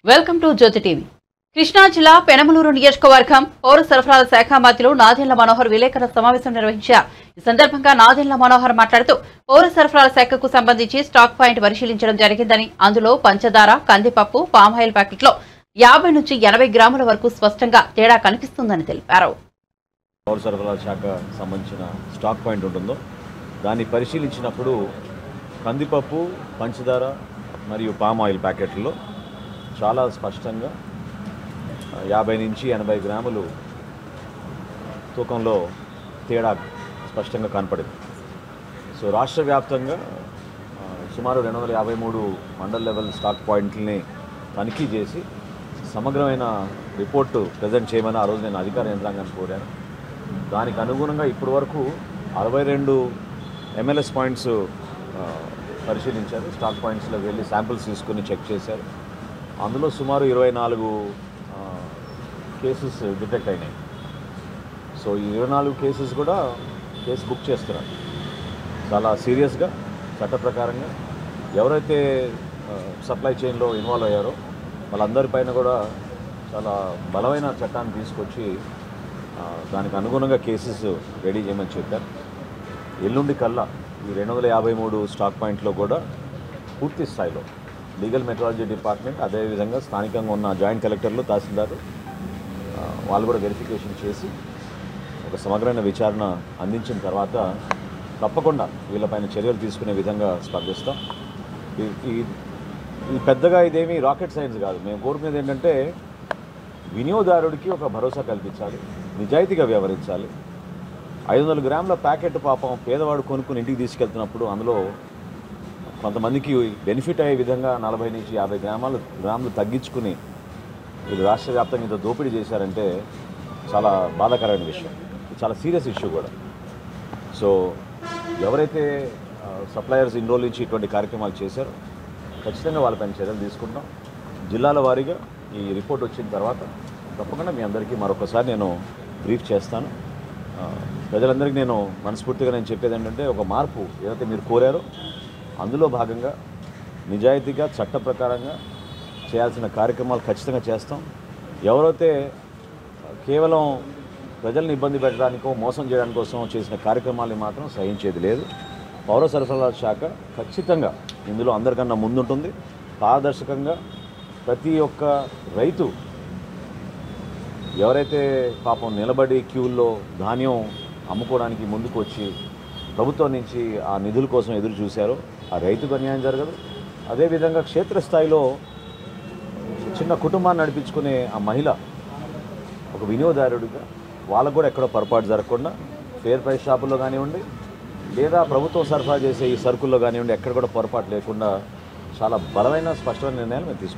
Welcome to Jyothi TV. Krishna జిల్లా పెనమలూరు నియోజకవర్గం పౌర సరఫరాల శాఖ మంత్రులు నాదెండ్ల మనోహర్ విలేకరుల సమావేశం నిర్వహించారు. ఈ సందర్భంగా నాదెండ్ల మనోహర్ మాట్లాడుతూ పౌర సరఫరాల శాఖకు సంబంధించి స్టాక్ పాయింట్ పరిశీలించడం జరిగిందని, అందులో పంచదార, కందిపప్పు, పామాయిల్ ప్యాకెట్లో 50 నుంచి 80 గ్రాముల వరకు స్పష్టంగా తేడా కనిపిస్తుందని తెలిపారు. పౌర సరఫరాల శాఖ సంబంధించిన స్టాక్ పాయింట్ ఉంటుందో దాన్ని పరిశీలించినప్పుడు కందిపప్పు, పంచదార మరియు పామాయిల్ ప్యాకెట్లలో చాలా స్పష్టంగా 50 నుంచి 80 గ్రాములు తూకంలో తేడా స్పష్టంగా కనపడింది. సో రాష్ట్ర వ్యాప్తంగా సుమారు 253 మండల్ లెవెల్ స్టాక్ పాయింట్లని తనిఖీ చేసి సమగ్రమైన రిపోర్టు ప్రజెంట్ చేయమని ఆ రోజు నేను అధికార యంత్రాంగాన్ని కోరాను. దానికి అనుగుణంగా ఇప్పటి వరకు 62 MLS పాయింట్స్ పరిశీలించారు. స్టాక్ పాయింట్స్లో వెళ్ళి శాంపిల్స్ తీసుకుని చెక్ చేశారు. అందులో సుమారు 24 కేసెస్ డిటెక్ట్ అయినాయి. సో ఈ 24 కేసెస్ కూడా కేసు బుక్ చేస్తున్నారు. చాలా సీరియస్గా చట్ట ప్రకారంగా ఎవరైతే సప్లై చైన్లో ఇన్వాల్వ్ అయ్యారో వాళ్ళందరిపైన కూడా చాలా బలమైన చట్టాన్ని తీసుకొచ్చి దానికి అనుగుణంగా కేసెస్ రెడీ చేయమని చెప్పారు. ఎల్లుండి కల్లా ఈ 253 స్టాక్ పాయింట్లో కూడా పూర్తి స్థాయిలో లీగల్ మెట్రాలజీ డిపార్ట్మెంట్, అదేవిధంగా స్థానికంగా ఉన్న జాయింట్ కలెక్టర్లు, తహసీల్దారు వాళ్ళు కూడా వెరిఫికేషన్ చేసి ఒక సమగ్రమైన విచారణ అందించిన తర్వాత తప్పకుండా వీళ్ళపైన చర్యలు తీసుకునే విధంగా స్పందిస్తాం. ఈ పెద్దగా ఇదేమీ రాకెట్ సైన్స్ కాదు. మేము కోరుకునేది ఏంటంటే వినియోగదారుడికి ఒక భరోసా కల్పించాలి, నిజాయితీగా వ్యవహరించాలి. 500 గ్రాముల ప్యాకెట్ పాపం పేదవాడు కొనుక్కుని ఇంటికి తీసుకెళ్తున్నప్పుడు అందులో కొంతమందికి బెనిఫిట్ అయ్యే విధంగా 40 నుంచి 50 గ్రాములు తగ్గించుకుని వీళ్ళు రాష్ట్ర వ్యాప్తంగా ఇంత దోపిడీ చేశారంటే చాలా బాధాకరమైన విషయం. చాలా సీరియస్ ఇష్యూ కూడా. సో ఎవరైతే సప్లయర్స్ ఇన్ని రోజుల నుంచి ఇటువంటి కార్యక్రమాలు చేశారో ఖచ్చితంగా వాళ్ళపైన చర్యలు తీసుకుంటాం. జిల్లాల వారీగా ఈ రిపోర్ట్ వచ్చిన తర్వాత తప్పకుండా మీ అందరికీ మరొకసారి నేను బ్రీఫ్ చేస్తాను. ప్రజలందరికీ నేను మనస్ఫూర్తిగా నేను చెప్పేది ఏంటంటే ఒక మార్పు ఏదైతే మీరు కోరారో అందులో భాగంగా నిజాయితీగా చట్ట ప్రకారంగా చేయాల్సిన కార్యక్రమాలు ఖచ్చితంగా చేస్తాం. ఎవరైతే కేవలం ప్రజల్ని ఇబ్బంది పెట్టడానికో మోసం చేయడానికి కోసం చేసిన కార్యక్రమాలని మాత్రం సహించేది లేదు. పౌర సరఫరాల శాఖ ఖచ్చితంగా ఇందులో అందరికన్నా ముందుంటుంది. పారదర్శకంగా ప్రతి ఒక్క రైతు ఎవరైతే పాపం నిలబడి క్యూల్లో ధాన్యం అమ్ముకోవడానికి ముందుకు వచ్చి ప్రభుత్వం నుంచి ఆ నిధుల కోసం ఎదురు చూశారో ఆ రైతుకు అన్యాయం జరగదు. అదేవిధంగా క్షేత్రస్థాయిలో చిన్న కుటుంబాన్ని నడిపించుకునే ఆ మహిళ ఒక వినియోగదారుడిగా వాళ్ళకు కూడా ఎక్కడో పొరపాటు జరగకుండా ఫేర్ ప్రైస్ షాపుల్లో కానివ్వండి లేదా ప్రభుత్వం సరఫరా చేసే ఈ సరుకుల్లో కానివ్వండి ఎక్కడ కూడా పొరపాటు లేకుండా చాలా బలమైన స్పష్టమైన నిర్ణయాలు మేము తీసుకుంటాం.